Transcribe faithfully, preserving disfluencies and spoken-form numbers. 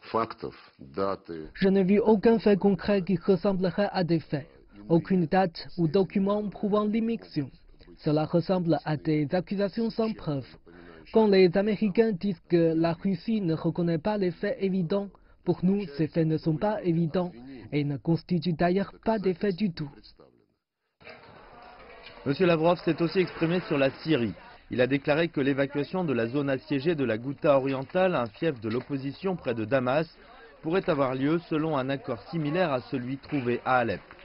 Je n'ai vu aucun fait concret qui ressemblerait à des faits, aucune date ou document prouvant l'immixtion. Cela ressemble à des accusations sans preuve. Quand les Américains disent que la Russie ne reconnaît pas les faits évidents, pour nous, ces faits ne sont pas évidents et ne constituent d'ailleurs pas des faits du tout. M. Lavrov s'est aussi exprimé sur la Syrie. Il a déclaré que l'évacuation de la zone assiégée de la Ghouta orientale, un fief de l'opposition près de Damas, pourrait avoir lieu selon un accord similaire à celui trouvé à Alep.